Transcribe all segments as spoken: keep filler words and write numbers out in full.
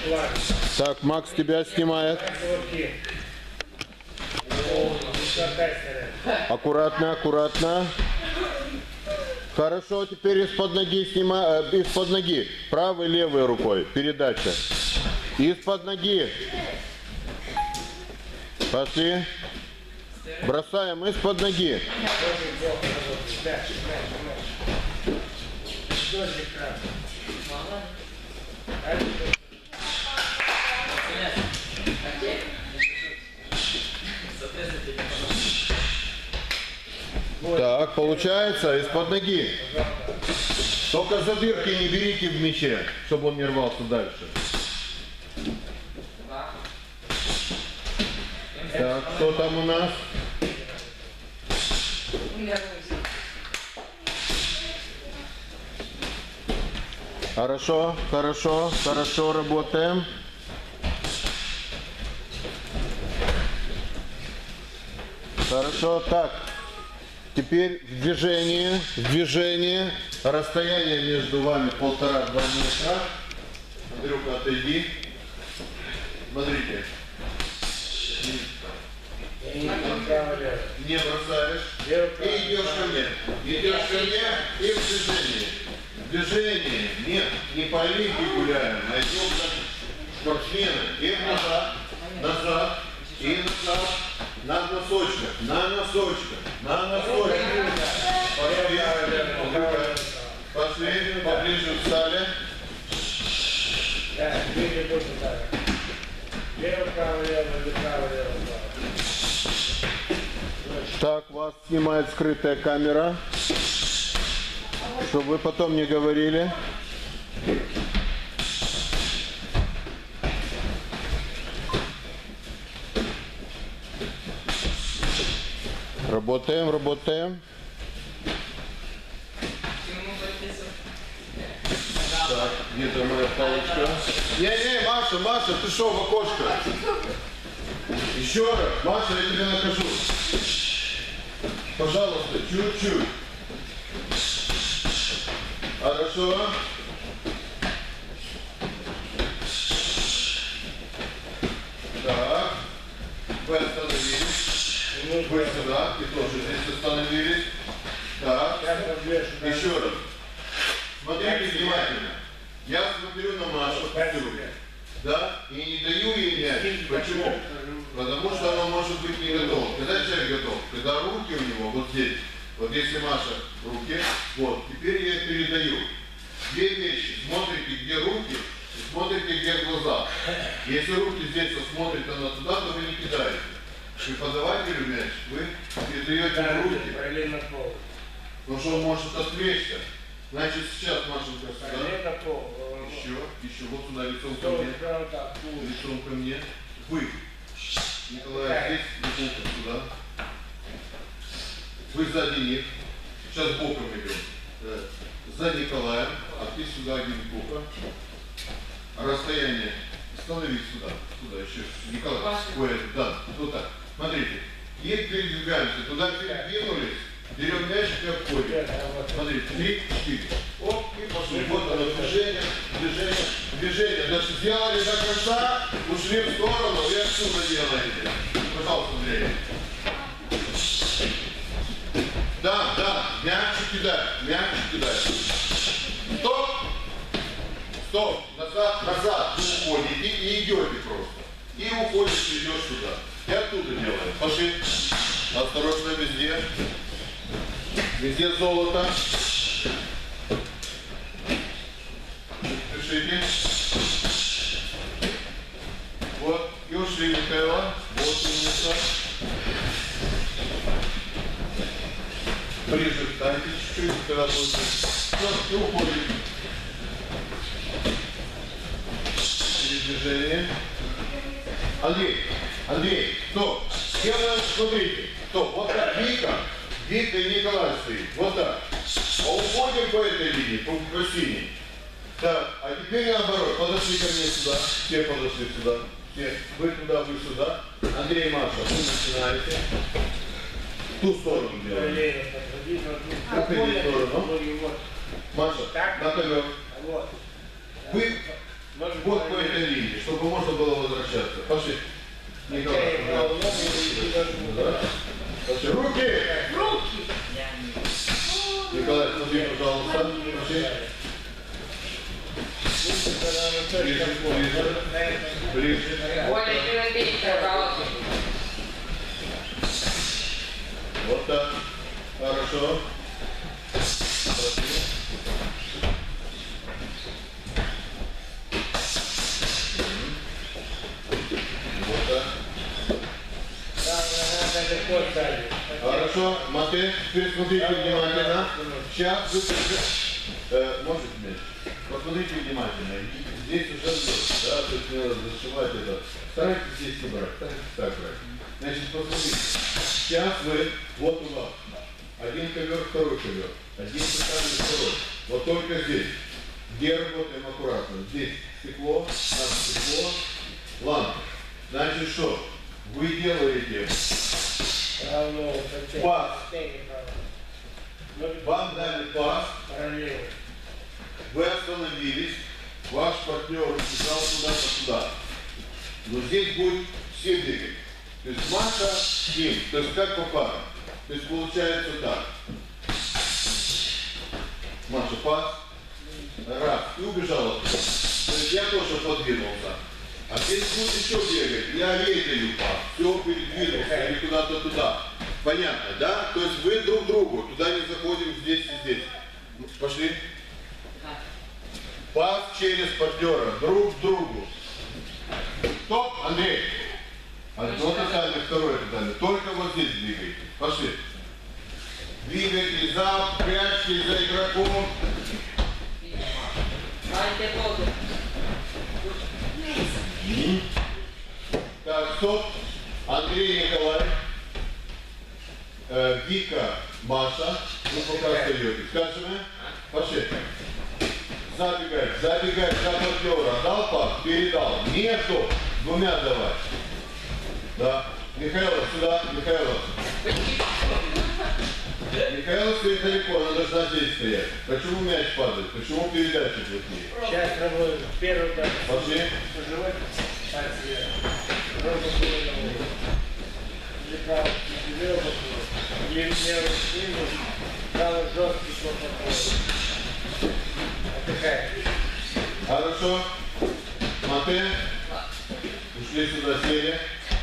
Так, Макс тебя снимает. Аккуратно, аккуратно. Хорошо, теперь из-под ноги снимай, э, из-под ноги. Правой, левой рукой. Передача. Из-под ноги. Пошли. Бросаем из-под ноги. Так, получается, из-под ноги. Только за дырки не берите в мяче, чтобы он не рвался дальше. Так, что там у нас? Хорошо, хорошо, хорошо работаем. Хорошо, так. Теперь в движении, в движении, расстояние между вами полтора-два метра. Андрюха, отойди. Смотрите. Не бросаешь. И идешь ко мне. Идешь ко мне и в движении. В движении. Нет, не по линии гуляем, а идем как спортсмены. И назад, назад, и назад. На носочках, на носочках, на носочках. Пошли, пошли, поближе встали. Так, вас снимает скрытая камера, чтобы вы потом не говорили. Работаем, работаем. Так, где-то моя палочка. Не-не, Маша, Маша, ты шо в окошко? Еще раз, Маша, я тебя накажу. Пожалуйста, чуть-чуть. Хорошо. Так, вы остановились. Вы сюда, и тоже здесь остановились. Так, еще раз. Смотрите внимательно. Я смотрю на Машу, да, и не даю ей мяч. Почему? Потому что она может быть не готова. Когда человек готов? Когда руки у него вот здесь. Вот если Маша руки, вот, теперь я передаю. Две вещи. Смотрите, где руки, и смотрите, где глаза. Если руки здесь, а смотрит она туда, то вы не кидаете. Преподавателю мяч, вы передаете в руки. Потому что он может отвлечься. Значит, сейчас Машенька сюда. Еще, еще, вот сюда, лицом ко мне. Лицом ко мне. Вы, Николай, здесь, лицом сюда. Вы сзади них. Сейчас боком идем. За Николаем, а ты сюда один боком. Расстояние. Становись сюда. Сюда еще. Николай. Ой, да, вот так. Смотрите. И передвигаемся. Туда передвинулись. Берем мяч и обходим. Смотрите, три, четыре. Оп, и пошли. Вот оно, движение, движение, движение. Значит, сделали до конца, ушли в сторону и отсюда делаете. Пожалуйста, Андрей. Да, да, мягче кидай, мягче кидай. Стоп! Стоп! Назад, назад. Вы уходите и идете просто. И уходишь, идешь сюда. И оттуда делаем. Пошли. Осторожно везде. Везде золото. Пишите. Вот. И ушли, Михаила. Вот умница. Ближе встаньте чуть-чуть, когда будете. Все, и уходите. Передвижение. Андрей, Андрей, стоп. Делаем, смотрите. Стоп, вот так, Вика. Вика и Николай стоит. Вот так. А уходим по этой линии, по, по синей. Так, а теперь наоборот. Подошли ко мне сюда. Все подошли сюда. Все. Вы туда, вы сюда. Андрей, Маша, вы начинаете. В ту сторону делаем. В эту сторону. Маша, на ковер. Вы Вот по этой линии, чтобы можно было возвращаться. Пошли. Николай. Пошли. Руки! Руки! Николай, смотри, пожалуйста. Пошли. Ближе, ближе. Ближе. Более европейская головка. Вот так. Хорошо. Вот так. Хорошо. Матвей, теперь смотрите внимательно. Сейчас вы... Э, можете меньше? Посмотрите внимательно. Здесь уже лед, да, то есть надо зашивать это. Старайтесь здесь не брать, старайтесь так брать. Значит, посмотрите. Сейчас вы, вот у вас, один ковер, второй ковер, один центральный, второй. Вот только здесь. Где работаем аккуратно? Здесь стекло, там стекло, лампа. Значит, что? Вы делаете пас. Вам дали пас. Вы остановились. Ваш партнер убежал куда-то туда. Но здесь будет все двигать. То есть Маша с ним. То есть как по парам. То есть получается так. Маша, пас. Раз. И убежала туда. То есть я тоже подвинулся. А здесь будет еще бегать. Я ветрю пас. Все передвинулся. Или куда-то туда. Понятно, да? То есть вы друг другу. Туда не заходим, здесь и здесь. Пошли. Пас через партнера. Друг к другу. Стоп, Андрей. Одно касание, второе касание. Только вот здесь двигайте. Пошли. Двигайте за, прячьте за игроком. Так, стоп. Андрей, Николай. Э, Вика, Маша. Вы пока остаетесь. Скажем, пошли. Забегай, забегай за партнера. Дал пас, передал. Между двумя давай. Да. Михайлов, сюда, Михайлов. Михайлов стоит далеко, она должна здесь стоять. Почему мяч падает? Почему передача плотнее? Сейчас работаю. Первый удар. Пошли. Пожевать. Так, сверху. Ровно было на угол. Или право, или лево было. Или левый снизу. Право жесткий, плохо было. Отдыхай. Хорошо. Матвей. Ушли сюда, сели.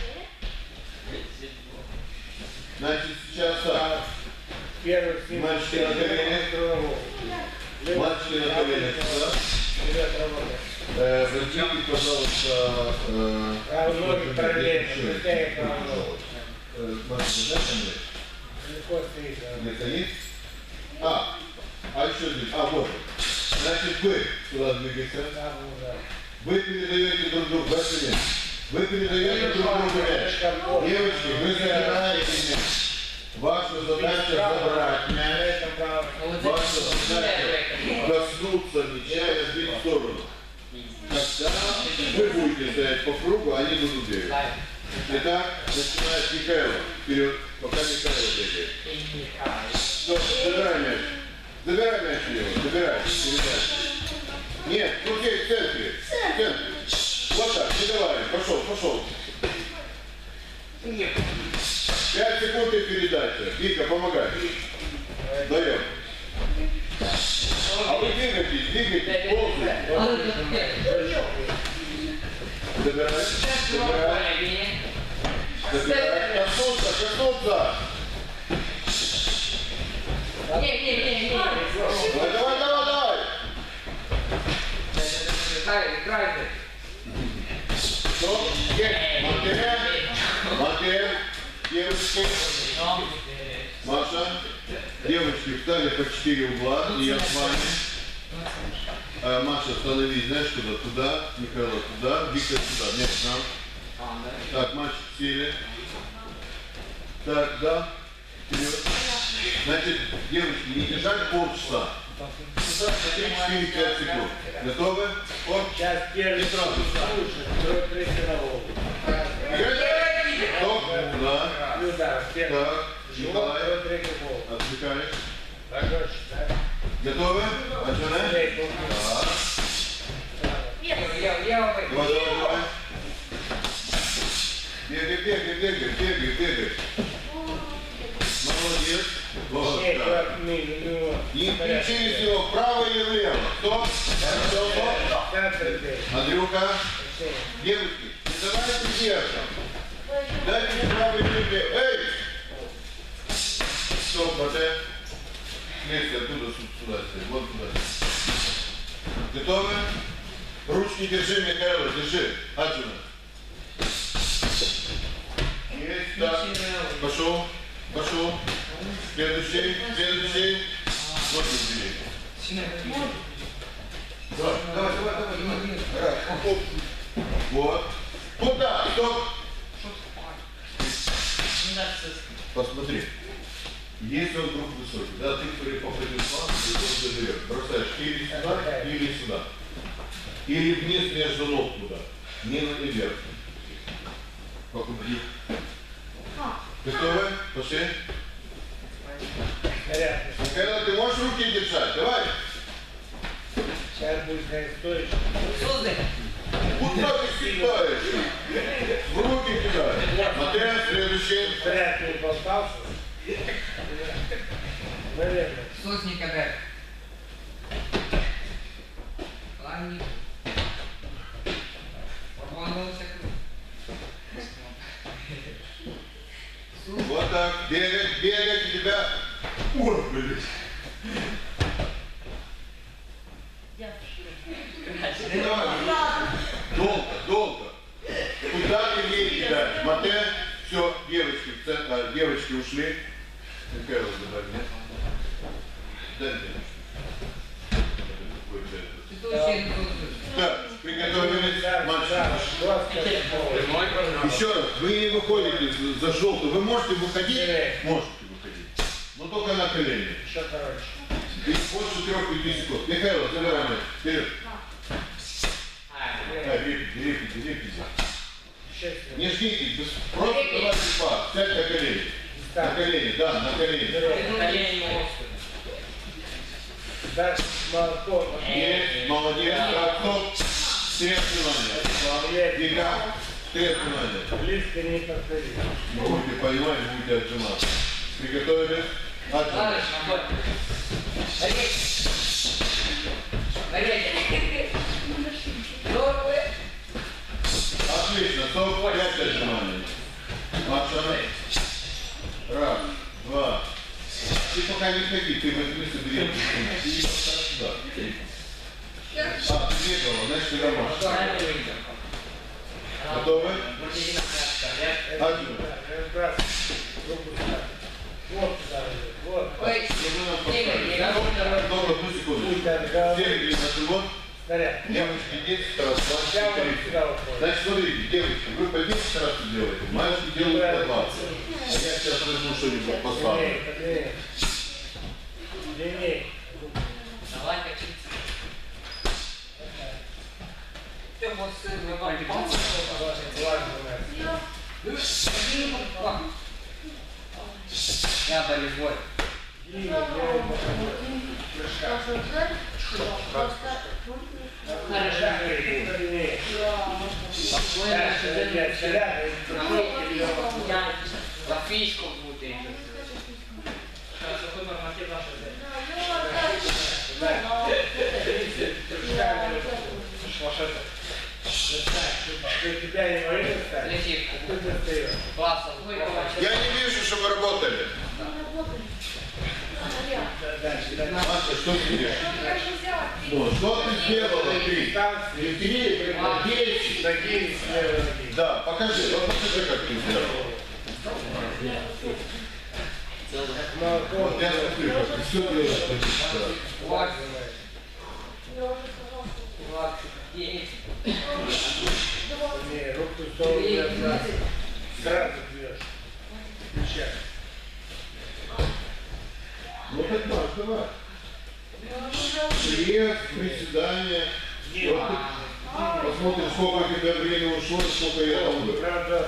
Значит, сейчас так. Первый снизу. Мальчики на колени. Мальчики на колени. Вперед работай. Зайдите, пожалуйста. Правый ноги параллельно. Быстрее правый ногу. Мальчики, да, Андрей? Легко стоит. Где стоит? А, а еще здесь. А, вот. Значит, вы сюда двигаете. Вы передаете друг другу. Вы передаете друг другу мяч. Девочки, вы забираете мяч. Ваша задача забрать мяч. Ваша задача коснуться мяча и разбить в сторону. Когда вы будете стоять по кругу, они будут бегать. Итак, начинает Михайлов. Вперед, пока Михайлов бегает. Забирай мяч. Забирай мяч его. Забирай. Передай. Нет, крути в центре. В центре. Вот так, не давай. Пошел, пошел. Пять секунд и передача. Вика, помогай. Даем. А вы двигаетесь, двигаетесь, ползайте. Забирай. Забирай. Забирай. Коснуться, коснуться. Не, не, не, не. Давай, давай, давай, давай. Играйте. Стоп. Матвей. Матвей. Девочки. Маша. Девочки встали по четыре угла, и я с вами. А, Маша, становись, знаешь, куда? Туда, Михаила туда, Виктор сюда, нет, к нам. Так, мальчики сели. Так, да. Вперед. Значит, девочки, не держать полчаса. три-четыре-пять секунд. Готовы? Оп. Сейчас первый сразу. слушай, второй, третий на голову. Стоп. Да. Удар. Первый. Так. Николай. Второй, третий голову. Отвлекаешь. Готовы? Готовы? Начинаем? Да. Делай. Давай, давай, давай. Бегай, бегай, бегай, бегай, бегай. Молодец. Вот Нет, так. как ми- ну, И порядок. через него вправо или влево. Стоп. Стоп, стоп. Центр здесь. Андрюха, Всё. девушки, не давайте вверхом. Дайте вправо или влево. Эй! Стоп, Мате. Вместе оттуда сюда, вот туда. Готовы? Ручки держи, Михаил, держи. Аджина. Есть, да. Пошел, пошел. Следующий, следующий. Вот убери. Давай, давай, давай, давай. Раз. Оп. Вот. Куда? Стоп. Посмотри. Если он вдруг высокий, да, ты попадешь в план, и он заберет. Бросаешь или сюда, или сюда. Или вниз между ног туда. Не на вверх. Покупи. Готовы? Пошли. Порядок. Михаил, ты можешь руки держать? Давай. Сейчас будет на истории. Суздаль. Куда ты кидаешь? В руки кидай. Матвей, следующий. Порядок не болтался. Наверное. Сосника дай. Ладно. Порванулся. Вот так. Бегать, бегать у тебя. Ой, блин. Давай. Долго, долго. Куда ты ей кидаешь? Матвей, все, девочки, в центр, а, девочки ушли. Михаил, забрать, нет? Дай мне. Ты очень крутой. Так, приготовились. Мальчик. Доска. Еще раз, вы не выходите за желтую. Вы можете выходить? Можете выходить. Но только на колени. Еще короче. И больше трех-пяти секунд. Михаил, забирай меня. Вперед. Да, репите, репите, репите. Еще Не ждите, без- просто давайте пар. Сядь на колени. На колени, да, на колени. Колени острые. Дальше молоток. Есть, молодец. Так, стоп. Стрель внимания. Бега. Стрель внимания. Близко не повтори. Будете понимать, будете отжиматься. Приготовились? Отжимать. Ладно, ногой. Гореть. Гореть. Здорово. Отлично, стоп, пять отжиманий. Маша. Раз, два. Ты пока не ходи, ты возьми собери. Иди сюда. А, ты бегала, значит ты домашний. Готовы? Отжимай. Раз. Руку ставь. Вот сюда. Вот. Ой, Только одну секунду. Все легли на живот. Снаряд. Девочки, десять раз, Я мальчики, вот тридцать. сюда уходит. Значит, смотрите, девочки, вы по десять раз делаете, мальчики делают по двадцать. А я сейчас возьму что-нибудь поставлю. Длиннее, длиннее. Длиннее. давай качаться. Ты вот сын, вы вам Влажно, влажно. Я болевой. Длиннее, делай прыжка. Хорошо. Длиннее. Спокойно, Дальше опять снаряд, и прыжок, и делай. Я лафишку буду. Для тебя не говорит, кстати. Летит. Ты достаешь. Классно. Я не вижу, что вы работали. Дальше, дальше. Маша, что ты делаешь? Ну, что ты сделала внутри? Дистанции. Внутри, как десять. Ноги с левой ноги. Да, покажи, вот покажи, как ты сделал. Вот я смотрю, как ты все делаешь. Вот. Девять. Не, руку в сторону держать. Сразу бьешь. Включай. Ну так давай, давай. Пресс, приседания. Вот ты посмотришь, сколько у тебя времени ушло, и сколько я там был. Правда,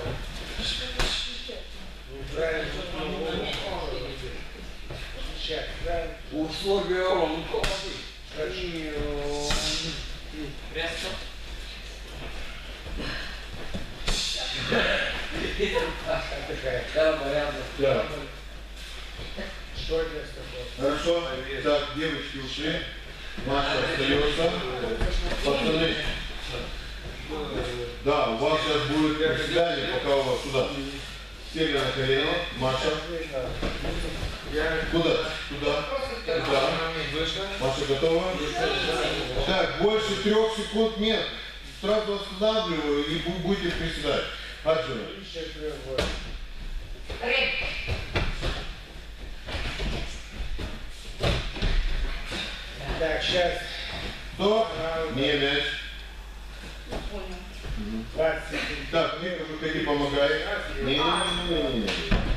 неправильно. Сейчас, правильно. Условия. Хорошо. Пресса. Отдыхай. Да, порядок. Так, Что это с тобой? хорошо. Так, девочки ушли. Маша остается. Пацаны. Да, у вас сейчас будет приседание, пока у вас сюда. Сели на колено. Маша. Куда? Туда. Туда. Маша готова? Так, больше трех секунд нет. Сразу останавливаю и вы будете приседать. Отжимай. Так, сейчас. Стоп. Не мяч. двадцать секунд. Так, Вика, выходи, помогай. Не-не-не-не-не.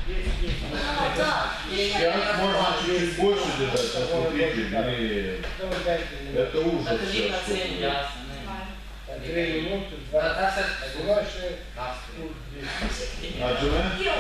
Сейчас можно чуть-чуть больше держать, посмотрите. Блин. Ну, дайте мне. Это ужас. Это видно сейчас. цель, ясно. Три минуты, Да, два. да, сейчас. Ваши. Отжимай.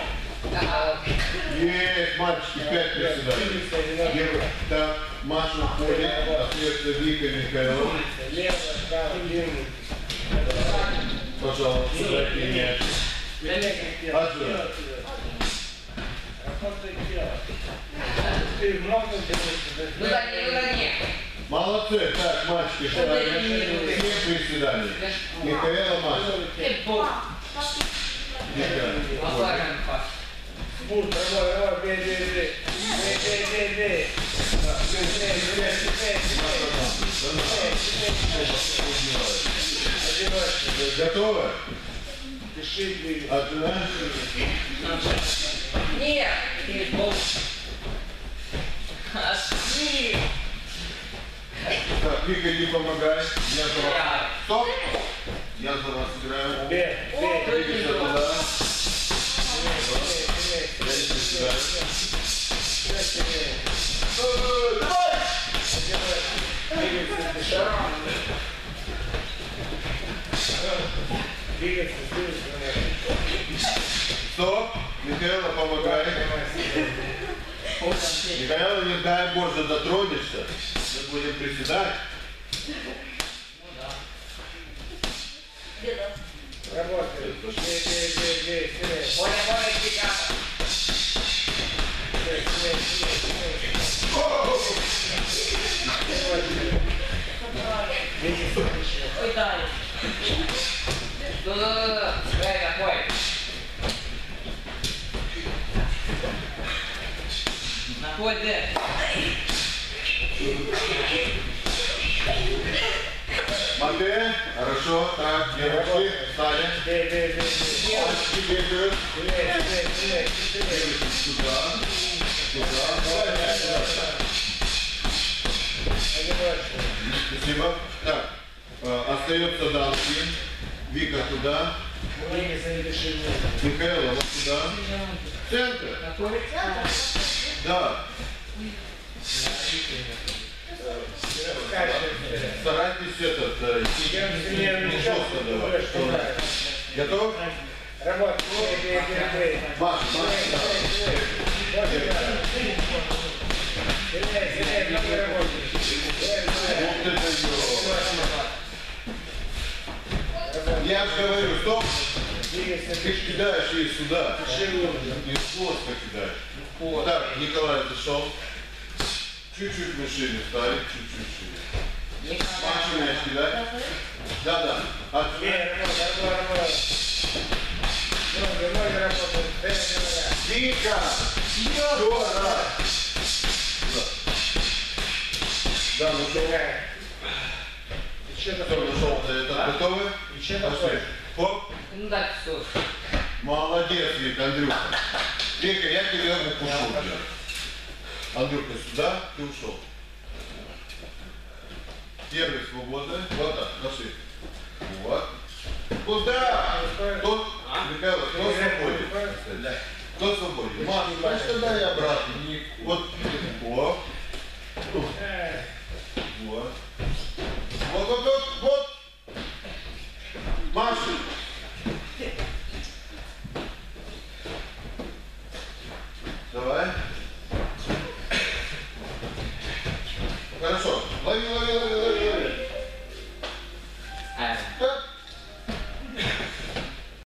Есть, мальчики, пять приседаний. Девушка, так, Маша уходит, остается Вика, Михаил. Лево, право, лево. Пожалуйста, дайте мяч. Отжимай. Работай тело. Ты много делаешь. Ну да, не, ну да, не. Молодцы. Так, мальчики, встали. Все приседания. Михаила, Маша. Ты бог. Михаил. Оставим, Паш. Спорт, давай, давай, бей, бей, бей. Бей, бей, бей, бей. Бей, бей, бей, бей, бей. Одевайся. Готовы? Дыши, бей. Отжимай. Нет, ты бог. Ошли. Так, Вика, иди помогай. Я за вас. Стоп! Я за вас играю. Бей, бей. Двигайся туда. Я не приседаю. Давай! Двигайся, дыши. Двигайся, двигайся. Стоп! Михаила, помогай. Михаила, не дай Боже, дотронешься. Мы будем приседать. Работай. Бей, бей, бей, бей. Сильнее. Поля, поля, пиката. Сильнее, сильнее, сильнее. Двигайся, дыши. Ой, дай. Да-да-да-да. Эй, такой. Находи. Матвей, хорошо. Так, девушки, встали. Бей, бей, бей, бей. Мальчики бегают. Сильнее, сильнее, сильнее, сильнее. Девушки, сюда. Сюда. Давай, давай, давай. Одевайся. Спасибо. Так, э, остается Данский. Вика туда. Двигайся, не дыши вниз. Михаила вот сюда. В центр. Такой. Да. Скачивай. Старайтесь этот, э, Чем сильнее не влечёшься, жестко тем давай. больше ударит. Готов? Работай. Бей, бей, бей, бей. Маш, Маш, да. Больше ударит. Сильнее, сильнее, много работаешь. Вот это ё. Я же говорю, стоп. Двигайся, Ты ж кидаешь ей сюда. дыши глубже. И в плоско кидаешь. Так, Николай зашел. Чуть-чуть шире ставить, чуть-чуть шире. Маша мяч кидать. Да-да. От... Бей, работай, работай, работай. Много, много работает. Дай мне нога. Вика! Жора! Да, ну что? Нога. И что Кто такое? нашел за это? Готовы? И что Пошли. такое? Хоп. Ну да, все. Молодец, Вика, Андрюха. Вика, я тебя укушу. Андрюха, сюда, ты ушел. Первый свободный. Вот так, нашли. Вот. Куда? Кто? Михаил, кто свободен? Кто свободен? Маш, ну сюда и обратно. Вот. О.